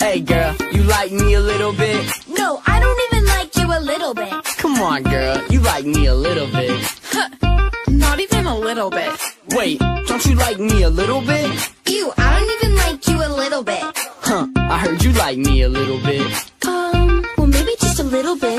Hey girl, you like me a little bit? No, I don't even like you a little bit. Come on girl, you like me a little bit. Not even a little bit. Wait, don't you like me a little bit? Ew, I don't even like you a little bit. I heard you like me a little bit. Well maybe just a little bit.